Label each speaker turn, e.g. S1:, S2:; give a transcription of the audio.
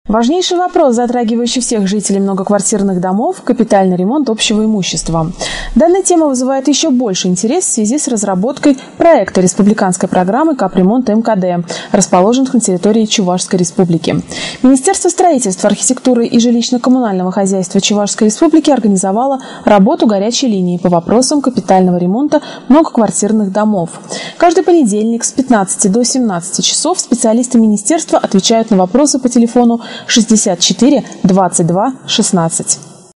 S1: Важнейший вопрос, затрагивающий всех жителей многоквартирных домов – капитальный ремонт общего имущества. Данная тема вызывает еще больше интерес в связи с разработкой проекта республиканской программы капремонта МКД, расположенных на территории Чувашской республики. Министерство строительства, архитектуры и жилищно-коммунального хозяйства Чувашской республики организовало работу горячей линии по вопросам капитального ремонта многоквартирных домов. Каждый понедельник с 15 до 17 часов специалисты министерства отвечают на вопросы по телефону 64 22 16.